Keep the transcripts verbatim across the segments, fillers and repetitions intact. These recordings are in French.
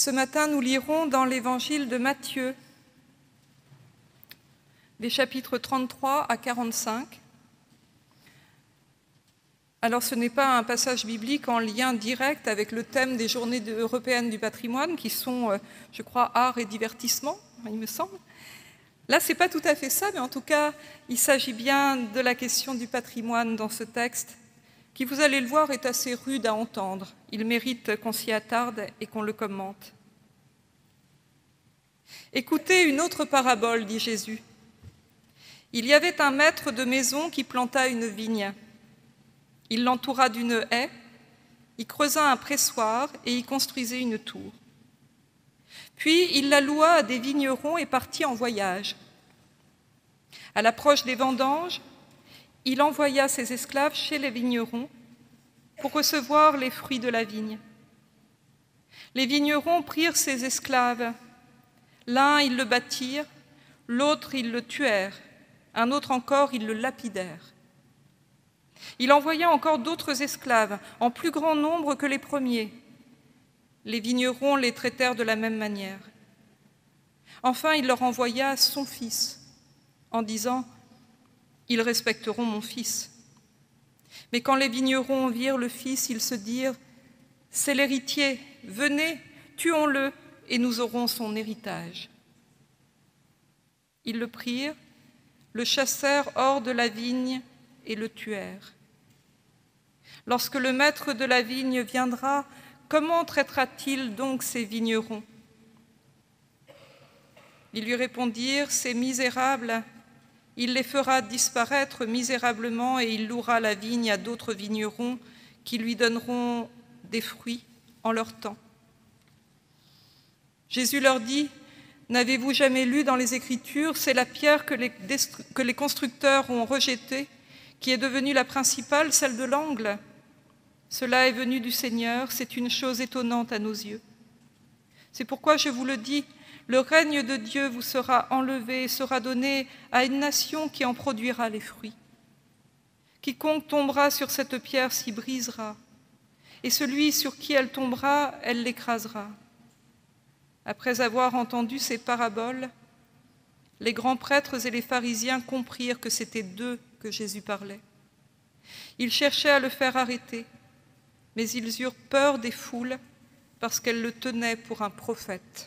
Ce matin, nous lirons dans l'évangile de Matthieu, les chapitres trente-trois à quarante-cinq. Alors, ce n'est pas un passage biblique en lien direct avec le thème des Journées européennes du patrimoine, qui sont, je crois, art et divertissement, il me semble. Là, ce n'est pas tout à fait ça, mais en tout cas, il s'agit bien de la question du patrimoine dans ce texte, qui, vous allez le voir, est assez rude à entendre. Il mérite qu'on s'y attarde et qu'on le commente. Écoutez une autre parabole, dit Jésus. Il y avait un maître de maison qui planta une vigne. Il l'entoura d'une haie, y creusa un pressoir et y construisit une tour. Puis il la loua à des vignerons et partit en voyage. À l'approche des vendanges, il envoya ses esclaves chez les vignerons pour recevoir les fruits de la vigne. Les vignerons prirent ces esclaves. L'un, ils le battirent, l'autre, ils le tuèrent, un autre encore, ils le lapidèrent. Il envoya encore d'autres esclaves, en plus grand nombre que les premiers. Les vignerons les traitèrent de la même manière. Enfin, il leur envoya son fils, en disant « Ils respecteront mon fils ». Mais quand les vignerons virent le fils, ils se dirent « C'est l'héritier, venez, tuons-le, et nous aurons son héritage ». Ils le prirent, le chassèrent hors de la vigne et le tuèrent. Lorsque le maître de la vigne viendra, comment traitera-t-il donc ces vignerons ? Ils lui répondirent, ces misérables, il les fera disparaître misérablement et il louera la vigne à d'autres vignerons qui lui donneront des fruits en leur temps. Jésus leur dit, n'avez-vous jamais lu dans les Écritures, c'est la pierre que les, que les constructeurs ont rejetée, qui est devenue la principale, celle de l'angle. Cela est venu du Seigneur, c'est une chose étonnante à nos yeux. C'est pourquoi je vous le dis, le règne de Dieu vous sera enlevé et sera donné à une nation qui en produira les fruits. Quiconque tombera sur cette pierre s'y brisera, et celui sur qui elle tombera, elle l'écrasera. Après avoir entendu ces paraboles, les grands prêtres et les pharisiens comprirent que c'était d'eux que Jésus parlait. Ils cherchaient à le faire arrêter, mais ils eurent peur des foules parce qu'elles le tenaient pour un prophète.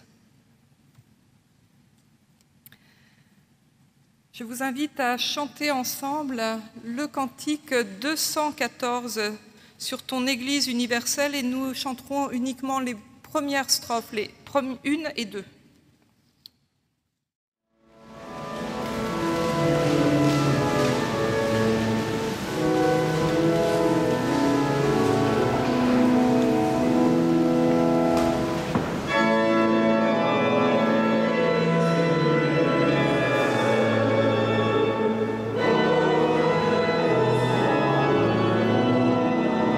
Je vous invite à chanter ensemble le cantique deux cent quatorze sur ton Église universelle et nous chanterons uniquement les premières strophes, les une et deux.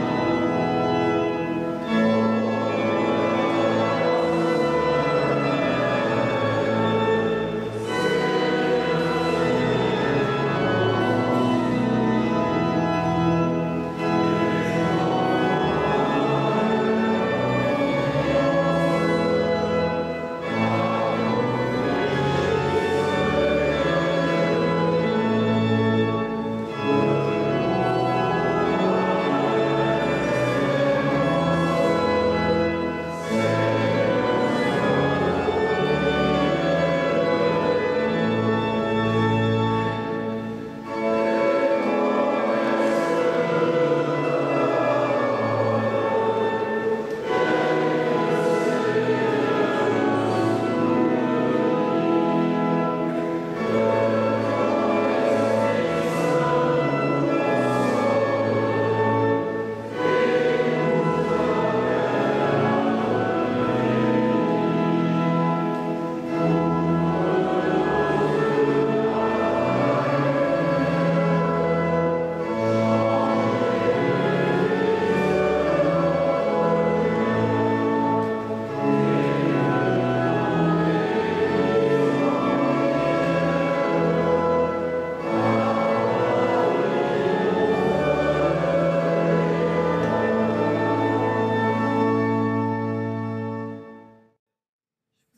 Thank you.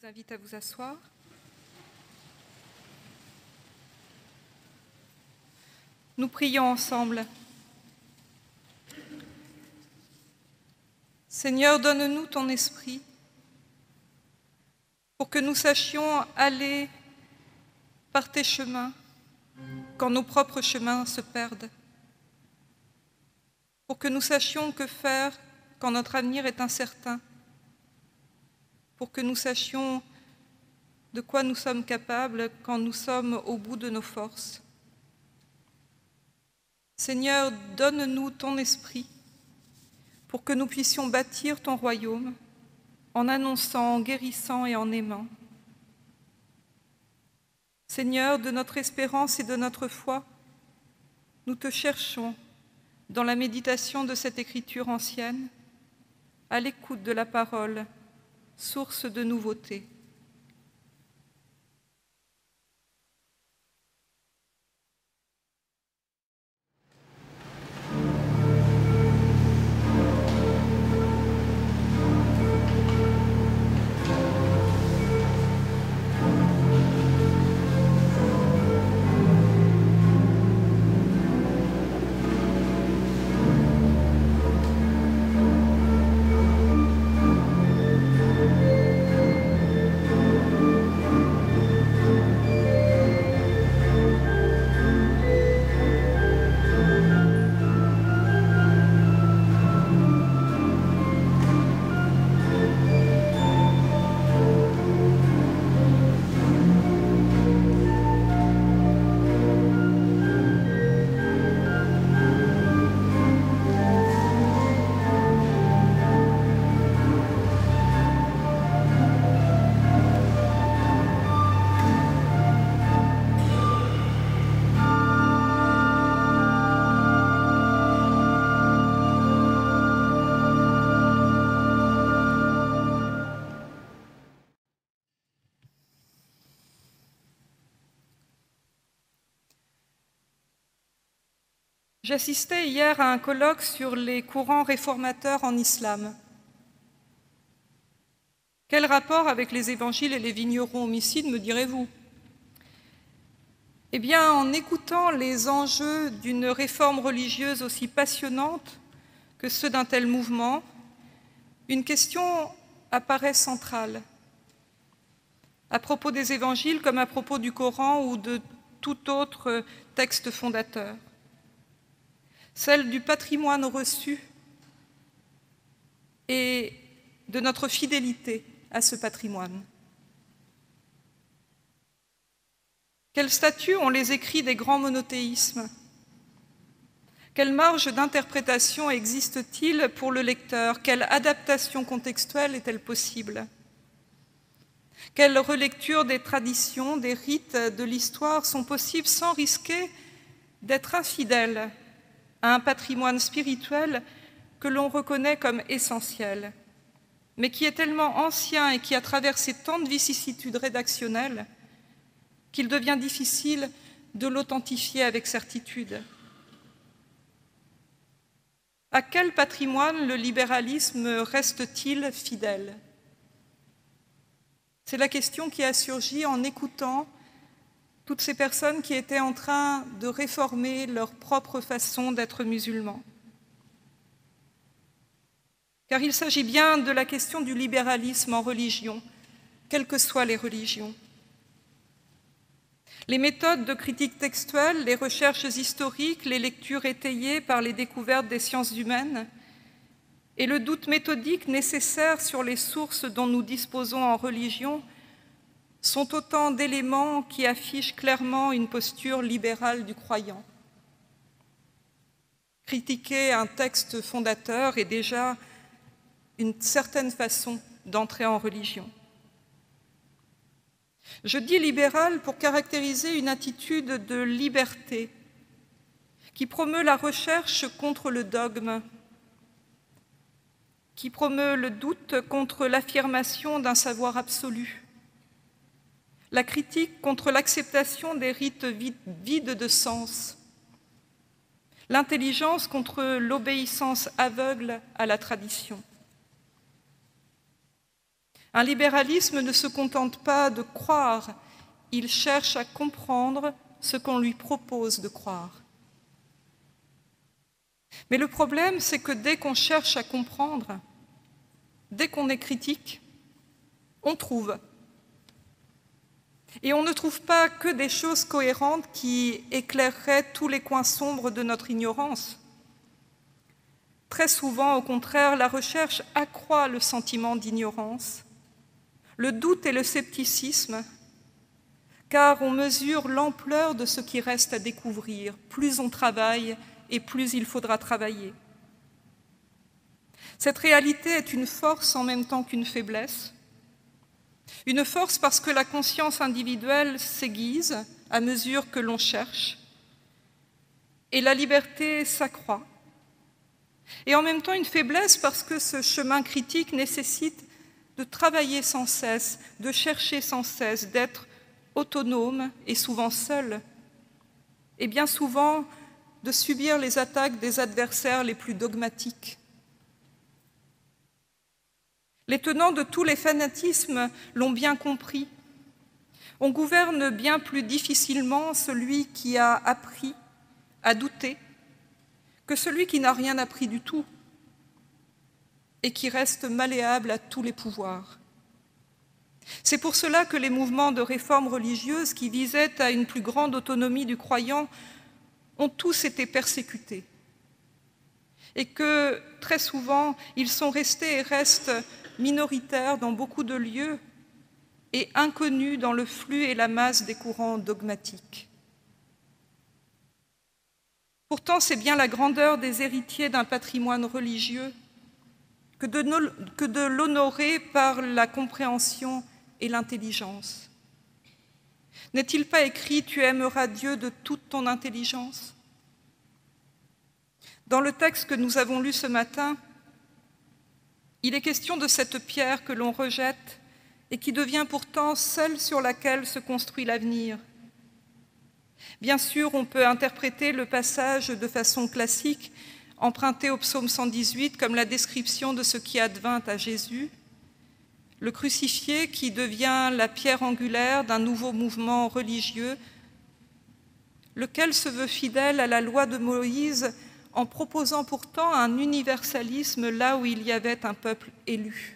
invite à vous asseoir. Nous prions ensemble. Seigneur, donne-nous ton esprit pour que nous sachions aller par tes chemins quand nos propres chemins se perdent, pour que nous sachions que faire quand notre avenir est incertain, pour que nous sachions de quoi nous sommes capables quand nous sommes au bout de nos forces. Seigneur, donne-nous ton esprit pour que nous puissions bâtir ton royaume en annonçant, en guérissant et en aimant. Seigneur, de notre espérance et de notre foi, nous te cherchons dans la méditation de cette écriture ancienne, à l'écoute de la parole, source de nouveauté. J'assistais hier à un colloque sur les courants réformateurs en islam. Quel rapport avec les évangiles et les vignerons homicides, me direz-vous? Eh bien, en écoutant les enjeux d'une réforme religieuse aussi passionnante que ceux d'un tel mouvement, une question apparaît centrale. À propos des évangiles comme à propos du Coran ou de tout autre texte fondateur. Celle du patrimoine reçu et de notre fidélité à ce patrimoine. Quel statut ont les écrits des grands monothéismes? Quelle marge d'interprétation existe-t-il pour le lecteur? Quelle adaptation contextuelle est-elle possible? Quelle relecture des traditions, des rites, de l'histoire sont possibles sans risquer d'être infidèles à un patrimoine spirituel que l'on reconnaît comme essentiel, mais qui est tellement ancien et qui a traversé tant de vicissitudes rédactionnelles qu'il devient difficile de l'authentifier avec certitude. À quel patrimoine le libéralisme reste-t-il fidèle? C'est la question qui a surgi en écoutant toutes ces personnes qui étaient en train de réformer leur propre façon d'être musulmans. Car il s'agit bien de la question du libéralisme en religion, quelles que soient les religions. Les méthodes de critique textuelle, les recherches historiques, les lectures étayées par les découvertes des sciences humaines et le doute méthodique nécessaire sur les sources dont nous disposons en religion sont autant d'éléments qui affichent clairement une posture libérale du croyant. Critiquer un texte fondateur est déjà une certaine façon d'entrer en religion. Je dis libéral pour caractériser une attitude de liberté qui promeut la recherche contre le dogme, qui promeut le doute contre l'affirmation d'un savoir absolu, la critique contre l'acceptation des rites vides de sens, l'intelligence contre l'obéissance aveugle à la tradition. Un libéralisme ne se contente pas de croire, il cherche à comprendre ce qu'on lui propose de croire. Mais le problème, c'est que dès qu'on cherche à comprendre, dès qu'on est critique, on trouve. Et on ne trouve pas que des choses cohérentes qui éclaireraient tous les coins sombres de notre ignorance. Très souvent, au contraire, la recherche accroît le sentiment d'ignorance, le doute et le scepticisme, car on mesure l'ampleur de ce qui reste à découvrir. Plus on travaille et plus il faudra travailler. Cette réalité est une force en même temps qu'une faiblesse. Une force parce que la conscience individuelle s'aiguise à mesure que l'on cherche, et la liberté s'accroît. Et en même temps une faiblesse parce que ce chemin critique nécessite de travailler sans cesse, de chercher sans cesse, d'être autonome et souvent seul, et bien souvent de subir les attaques des adversaires les plus dogmatiques. Les tenants de tous les fanatismes l'ont bien compris. On gouverne bien plus difficilement celui qui a appris à douter que celui qui n'a rien appris du tout et qui reste malléable à tous les pouvoirs. C'est pour cela que les mouvements de réforme religieuse qui visaient à une plus grande autonomie du croyant ont tous été persécutés et que, très souvent, ils sont restés et restent minoritaires dans beaucoup de lieux et inconnus dans le flux et la masse des courants dogmatiques. Pourtant, c'est bien la grandeur des héritiers d'un patrimoine religieux que de, que de l'honorer par la compréhension et l'intelligence. N'est-il pas écrit « Tu aimeras Dieu de toute ton intelligence » ? Dans le texte que nous avons lu ce matin, il est question de cette pierre que l'on rejette et qui devient pourtant celle sur laquelle se construit l'avenir. Bien sûr, on peut interpréter le passage de façon classique, emprunté au psaume cent dix-huit, comme la description de ce qui advint à Jésus, le crucifié qui devient la pierre angulaire d'un nouveau mouvement religieux, lequel se veut fidèle à la loi de Moïse en proposant pourtant un universalisme là où il y avait un peuple élu.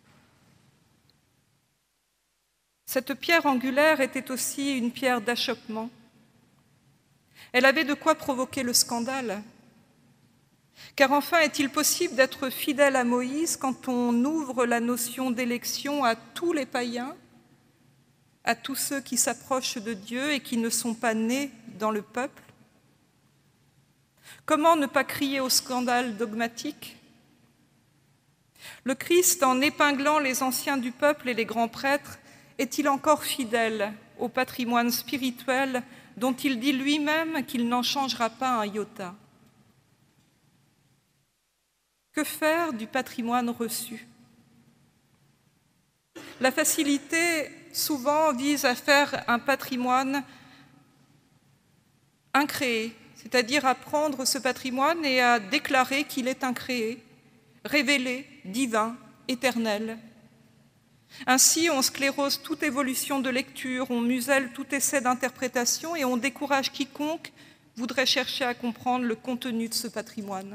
Cette pierre angulaire était aussi une pierre d'achoppement. Elle avait de quoi provoquer le scandale. Car enfin, est-il possible d'être fidèle à Moïse quand on ouvre la notion d'élection à tous les païens, à tous ceux qui s'approchent de Dieu et qui ne sont pas nés dans le peuple ? Comment ne pas crier au scandale dogmatique ? Le Christ, en épinglant les anciens du peuple et les grands prêtres, est-il encore fidèle au patrimoine spirituel dont il dit lui-même qu'il n'en changera pas un iota ? Que faire du patrimoine reçu ? La facilité, souvent, vise à faire un patrimoine incréé, c'est-à-dire à prendre ce patrimoine et à déclarer qu'il est incréé, révélé, divin, éternel. Ainsi, on sclérose toute évolution de lecture, on muselle tout essai d'interprétation et on décourage quiconque voudrait chercher à comprendre le contenu de ce patrimoine.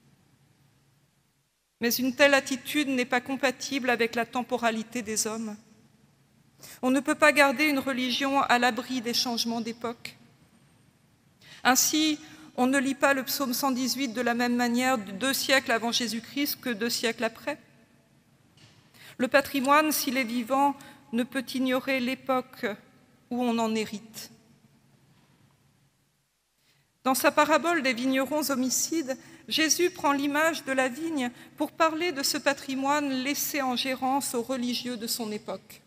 Mais une telle attitude n'est pas compatible avec la temporalité des hommes. On ne peut pas garder une religion à l'abri des changements d'époque. Ainsi, on ne lit pas le psaume cent dix-huit de la même manière deux siècles avant Jésus-Christ que deux siècles après. Le patrimoine, s'il est vivant, ne peut ignorer l'époque où on en hérite. Dans sa parabole des vignerons homicides, Jésus prend l'image de la vigne pour parler de ce patrimoine laissé en gérance aux religieux de son époque.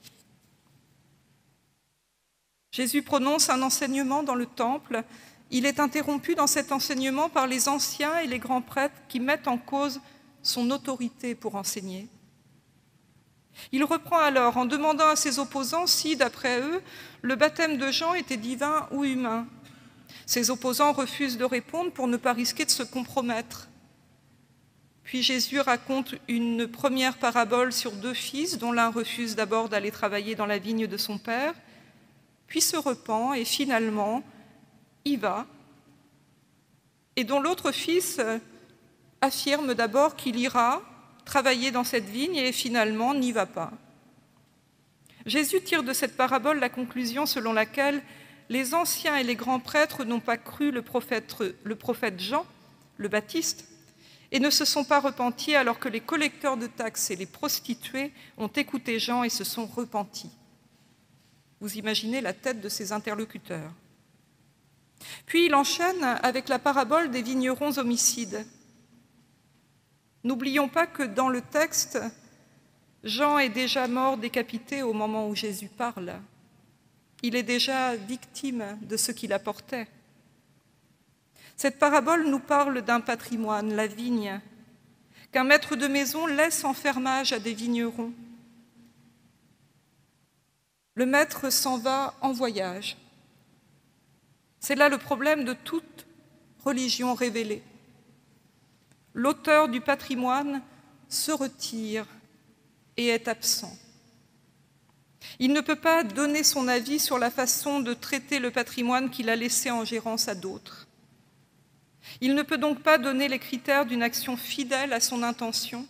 Jésus prononce un enseignement dans le temple. Il est interrompu dans cet enseignement par les anciens et les grands prêtres qui mettent en cause son autorité pour enseigner. Il reprend alors en demandant à ses opposants si, d'après eux, le baptême de Jean était divin ou humain. Ses opposants refusent de répondre pour ne pas risquer de se compromettre. Puis Jésus raconte une première parabole sur deux fils, dont l'un refuse d'abord d'aller travailler dans la vigne de son père, puis se repent et finalement y va, et dont l'autre fils affirme d'abord qu'il ira travailler dans cette vigne et finalement n'y va pas. Jésus tire de cette parabole la conclusion selon laquelle les anciens et les grands prêtres n'ont pas cru le prophète, le prophète Jean, le Baptiste, et ne se sont pas repentis alors que les collecteurs de taxes et les prostituées ont écouté Jean et se sont repentis. Vous imaginez la tête de ses interlocuteurs. Puis il enchaîne avec la parabole des vignerons homicides. N'oublions pas que dans le texte, Jean est déjà mort décapité au moment où Jésus parle. Il est déjà victime de ce qu'il apportait. Cette parabole nous parle d'un patrimoine, la vigne, qu'un maître de maison laisse en fermage à des vignerons. Le maître s'en va en voyage. C'est là le problème de toute religion révélée. L'auteur du patrimoine se retire et est absent. Il ne peut pas donner son avis sur la façon de traiter le patrimoine qu'il a laissé en gérance à d'autres. Il ne peut donc pas donner les critères d'une action fidèle à son intention.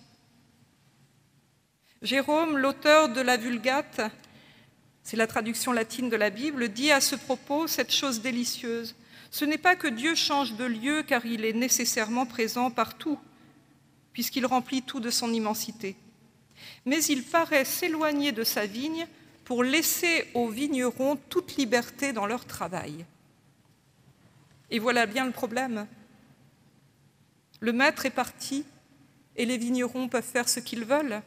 Jérôme, l'auteur de la Vulgate, c'est la traduction latine de la Bible, dit à ce propos cette chose délicieuse. Ce n'est pas que Dieu change de lieu car il est nécessairement présent partout, puisqu'il remplit tout de son immensité. Mais il paraît s'éloigner de sa vigne pour laisser aux vignerons toute liberté dans leur travail. Et voilà bien le problème. Le maître est parti et les vignerons peuvent faire ce qu'ils veulent.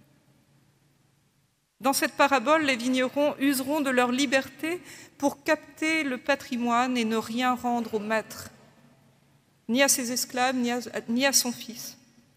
Dans cette parabole, les vignerons useront de leur liberté pour capter le patrimoine et ne rien rendre au maître, ni à ses esclaves, ni à, ni à son fils.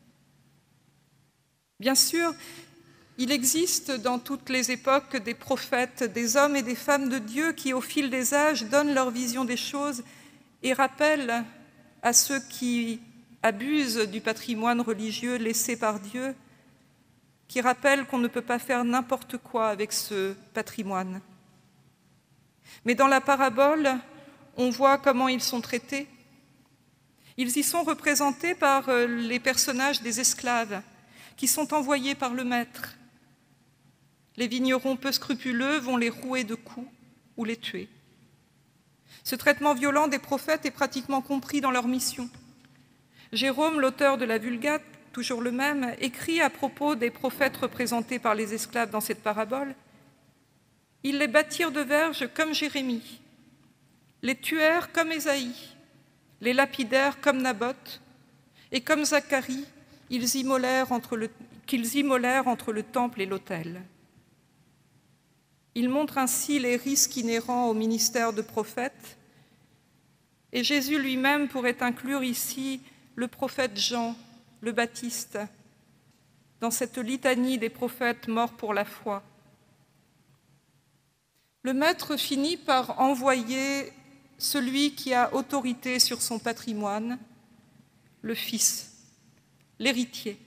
Bien sûr, il existe dans toutes les époques des prophètes, des hommes et des femmes de Dieu qui, au fil des âges, donnent leur vision des choses et rappellent à ceux qui abusent du patrimoine religieux laissé par Dieu, qui rappellent qu'on ne peut pas faire n'importe quoi avec ce patrimoine. Mais dans la parabole, on voit comment ils sont traités. Ils y sont représentés par les personnages des esclaves qui sont envoyés par le maître. Les vignerons peu scrupuleux vont les rouer de coups ou les tuer. Ce traitement violent des prophètes est pratiquement compris dans leur mission. Jérôme, l'auteur de la Vulgate, toujours le même, écrit à propos des prophètes représentés par les esclaves dans cette parabole. Ils les battirent de verges comme Jérémie, les tuèrent comme Ésaïe, les lapidèrent comme Naboth, et comme Zacharie, ils immolèrent entre le, qu'ils immolèrent entre le temple et l'autel. Il montre ainsi les risques inhérents au ministère de prophète, et Jésus lui-même pourrait inclure ici le prophète Jean, le Baptiste, dans cette litanie des prophètes morts pour la foi. Le maître finit par envoyer celui qui a autorité sur son patrimoine, le fils, l'héritier.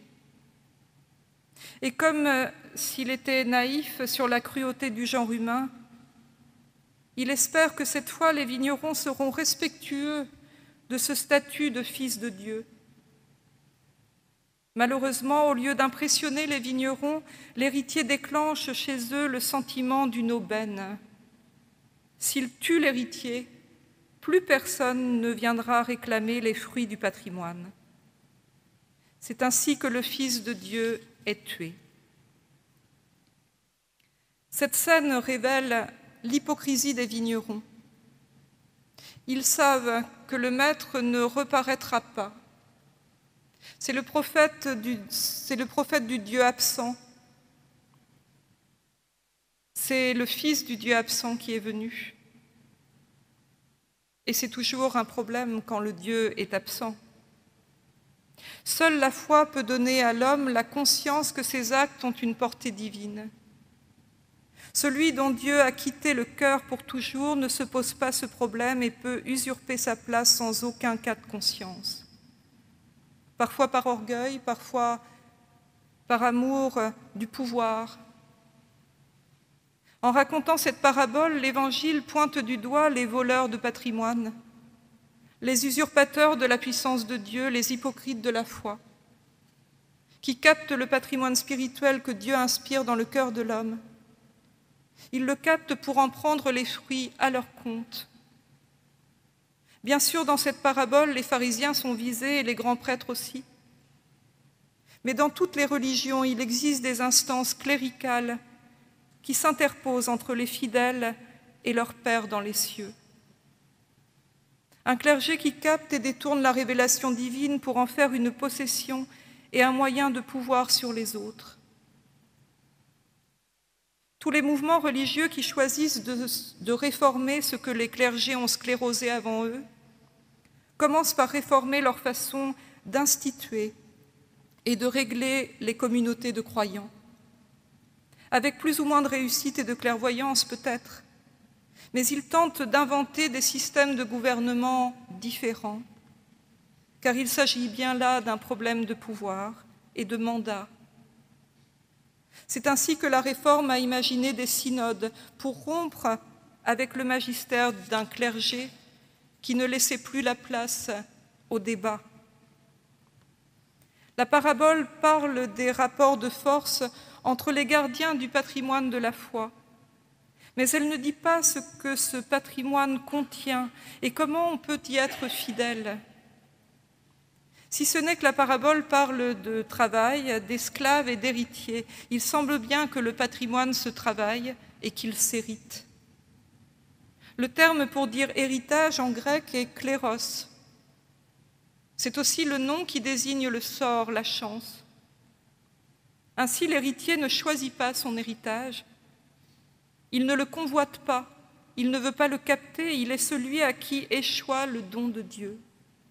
Et comme s'il était naïf sur la cruauté du genre humain, il espère que cette fois les vignerons seront respectueux de ce statut de fils de Dieu. Malheureusement, au lieu d'impressionner les vignerons, l'héritier déclenche chez eux le sentiment d'une aubaine. S'il tue l'héritier, plus personne ne viendra réclamer les fruits du patrimoine. C'est ainsi que le Fils de Dieu est tué. Cette scène révèle l'hypocrisie des vignerons. Ils savent que le maître ne reparaîtra pas. C'est le prophète du, c'est le prophète du Dieu absent. C'est le Fils du Dieu absent qui est venu. Et c'est toujours un problème quand le Dieu est absent. Seule la foi peut donner à l'homme la conscience que ses actes ont une portée divine. Celui dont Dieu a quitté le cœur pour toujours ne se pose pas ce problème et peut usurper sa place sans aucun cas de conscience. parfois par orgueil, parfois par amour du pouvoir. En racontant cette parabole, l'Évangile pointe du doigt les voleurs de patrimoine, les usurpateurs de la puissance de Dieu, les hypocrites de la foi, qui captent le patrimoine spirituel que Dieu inspire dans le cœur de l'homme. Ils le captent pour en prendre les fruits à leur compte. Bien sûr, dans cette parabole, les pharisiens sont visés et les grands prêtres aussi. Mais dans toutes les religions, il existe des instances cléricales qui s'interposent entre les fidèles et leur Père dans les cieux. Un clergé qui capte et détourne la révélation divine pour en faire une possession et un moyen de pouvoir sur les autres. Tous les mouvements religieux qui choisissent de, de réformer ce que les clergés ont sclérosé avant eux commencent par réformer leur façon d'instituer et de régler les communautés de croyants. Avec plus ou moins de réussite et de clairvoyance peut-être, mais ils tentent d'inventer des systèmes de gouvernement différents, car il s'agit bien là d'un problème de pouvoir et de mandat. C'est ainsi que la Réforme a imaginé des synodes pour rompre avec le magistère d'un clergé qui ne laissait plus la place au débat. La parabole parle des rapports de force entre les gardiens du patrimoine de la foi, mais elle ne dit pas ce que ce patrimoine contient et comment on peut y être fidèle. Si ce n'est que la parabole parle de travail, d'esclaves et d'héritiers, il semble bien que le patrimoine se travaille et qu'il s'hérite. Le terme pour dire héritage en grec est kléros. C'est aussi le nom qui désigne le sort, la chance. Ainsi, l'héritier ne choisit pas son héritage. Il ne le convoite pas, il ne veut pas le capter, il est celui à qui échoit le don de Dieu.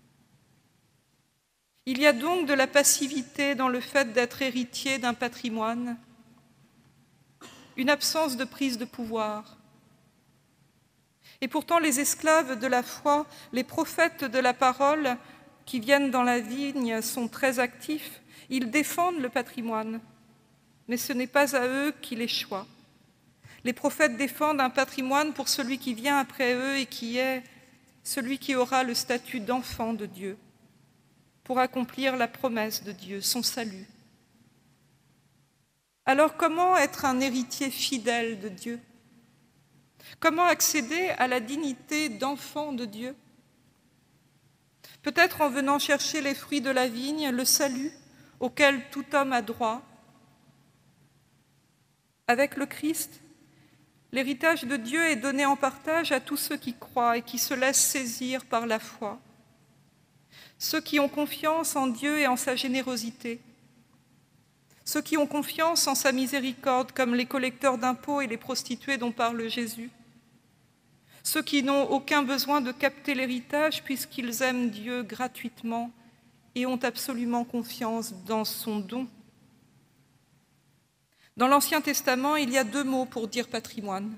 Il y a donc de la passivité dans le fait d'être héritier d'un patrimoine, une absence de prise de pouvoir. Et pourtant, les esclaves de la foi, les prophètes de la parole qui viennent dans la vigne sont très actifs. Ils défendent le patrimoine, mais ce n'est pas à eux qu'il échoit. Les prophètes défendent un patrimoine pour celui qui vient après eux et qui est celui qui aura le statut d'enfant de Dieu, pour accomplir la promesse de Dieu, son salut. Alors comment être un héritier fidèle de Dieu? Comment accéder à la dignité d'enfant de Dieu? Peut-être en venant chercher les fruits de la vigne, le salut auquel tout homme a droit. Avec le Christ, l'héritage de Dieu est donné en partage à tous ceux qui croient et qui se laissent saisir par la foi. Ceux qui ont confiance en Dieu et en sa générosité. Ceux qui ont confiance en sa miséricorde, comme les collecteurs d'impôts et les prostituées dont parle Jésus. Ceux qui n'ont aucun besoin de capter l'héritage puisqu'ils aiment Dieu gratuitement et ont absolument confiance dans son don. Dans l'Ancien Testament, il y a deux mots pour dire patrimoine.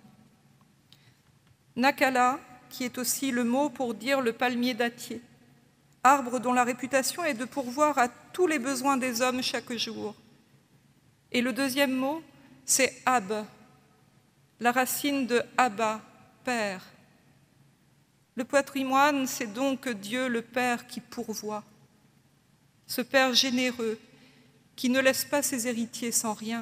Nakala, qui est aussi le mot pour dire le palmier dattier, arbre dont la réputation est de pourvoir à tous les besoins des hommes chaque jour. Et le deuxième mot, c'est Ab, la racine de Abba, Père. Le patrimoine, c'est donc Dieu le Père qui pourvoit, ce Père généreux qui ne laisse pas ses héritiers sans rien.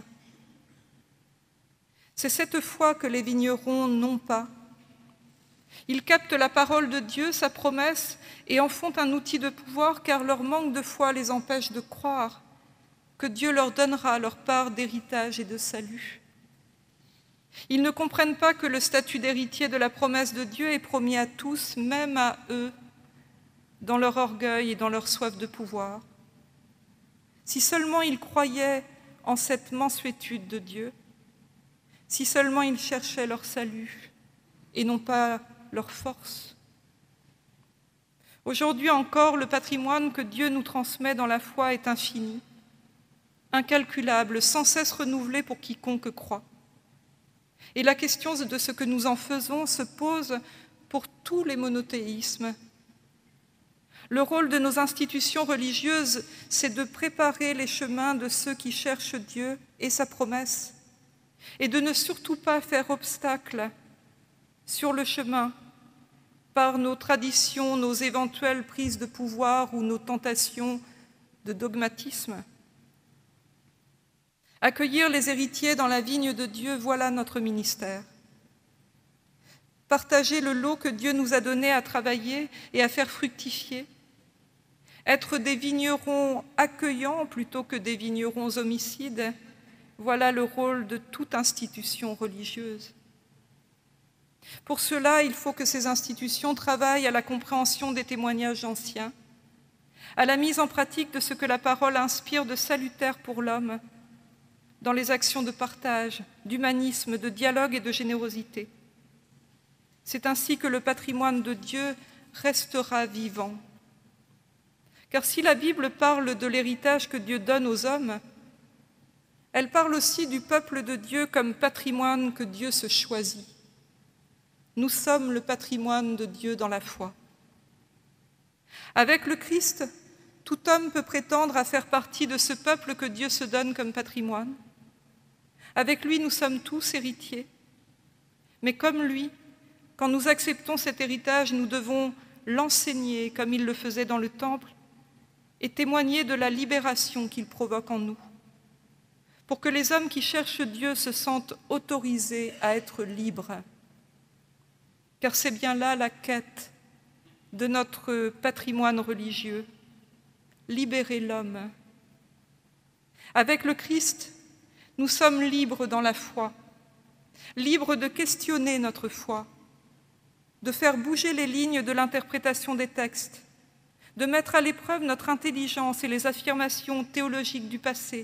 C'est cette foi que les vignerons n'ont pas. Ils captent la parole de Dieu, sa promesse, et en font un outil de pouvoir, car leur manque de foi les empêche de croire que Dieu leur donnera leur part d'héritage et de salut. Ils ne comprennent pas que le statut d'héritier de la promesse de Dieu est promis à tous, même à eux, dans leur orgueil et dans leur soif de pouvoir. Si seulement ils croyaient en cette mansuétude de Dieu, si seulement ils cherchaient leur salut et non pas leur force. Aujourd'hui encore, le patrimoine que Dieu nous transmet dans la foi est infini, incalculable, sans cesse renouvelé pour quiconque croit. Et la question de ce que nous en faisons se pose pour tous les monothéismes. Le rôle de nos institutions religieuses, c'est de préparer les chemins de ceux qui cherchent Dieu et sa promesse, et de ne surtout pas faire obstacle sur le chemin par nos traditions, nos éventuelles prises de pouvoir ou nos tentations de dogmatisme. Accueillir les héritiers dans la vigne de Dieu, voilà notre ministère. Partager le lot que Dieu nous a donné à travailler et à faire fructifier. Être des vignerons accueillants plutôt que des vignerons homicides, voilà le rôle de toute institution religieuse. Pour cela, il faut que ces institutions travaillent à la compréhension des témoignages anciens, à la mise en pratique de ce que la parole inspire de salutaire pour l'homme, dans les actions de partage, d'humanisme, de dialogue et de générosité. C'est ainsi que le patrimoine de Dieu restera vivant. Car si la Bible parle de l'héritage que Dieu donne aux hommes, elle parle aussi du peuple de Dieu comme patrimoine que Dieu se choisit. Nous sommes le patrimoine de Dieu dans la foi. Avec le Christ, tout homme peut prétendre à faire partie de ce peuple que Dieu se donne comme patrimoine. Avec lui, nous sommes tous héritiers. Mais comme lui, quand nous acceptons cet héritage, nous devons l'enseigner comme il le faisait dans le temple et témoigner de la libération qu'il provoque en nous, pour que les hommes qui cherchent Dieu se sentent autorisés à être libres. Car c'est bien là la quête de notre patrimoine religieux, libérer l'homme. Avec le Christ, nous sommes libres dans la foi, libres de questionner notre foi, de faire bouger les lignes de l'interprétation des textes, de mettre à l'épreuve notre intelligence et les affirmations théologiques du passé.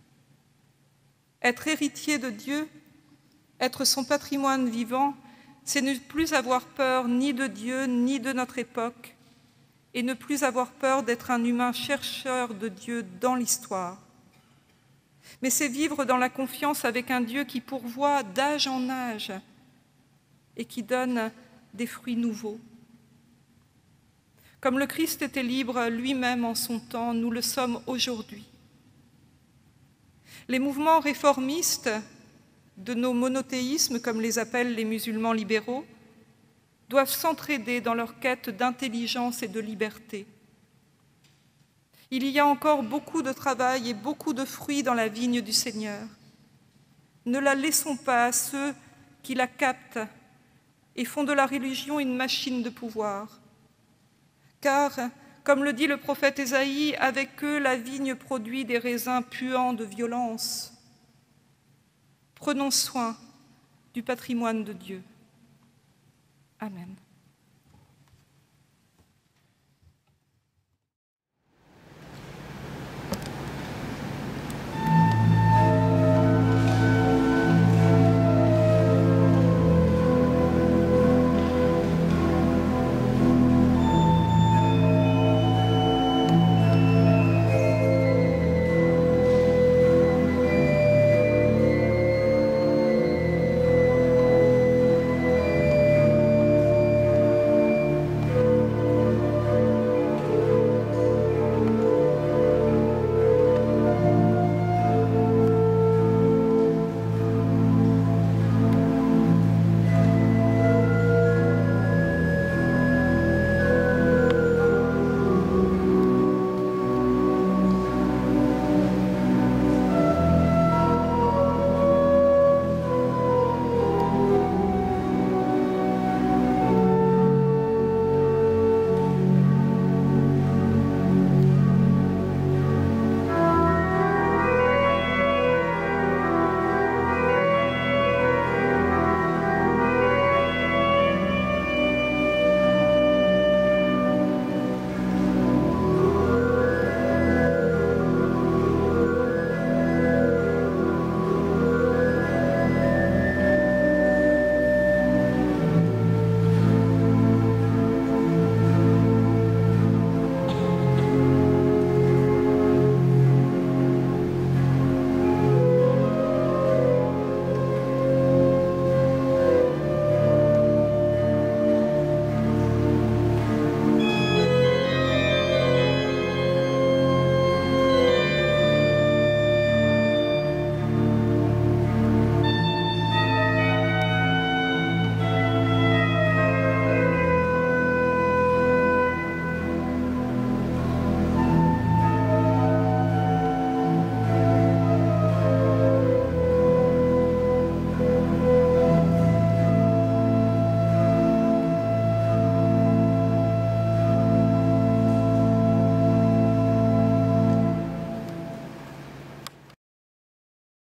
Être héritier de Dieu, être son patrimoine vivant, c'est ne plus avoir peur ni de Dieu ni de notre époque, et ne plus avoir peur d'être un humain chercheur de Dieu dans l'histoire. Mais c'est vivre dans la confiance avec un Dieu qui pourvoit d'âge en âge et qui donne des fruits nouveaux. Comme le Christ était libre lui-même en son temps, nous le sommes aujourd'hui. Les mouvements réformistes de nos monothéismes, comme les appellent les musulmans libéraux, doivent s'entraider dans leur quête d'intelligence et de liberté. Il y a encore beaucoup de travail et beaucoup de fruits dans la vigne du Seigneur. Ne la laissons pas à ceux qui la captent et font de la religion une machine de pouvoir. Car, comme le dit le prophète Ésaïe, avec eux la vigne produit des raisins puants de violence. Prenons soin du patrimoine de Dieu. Amen.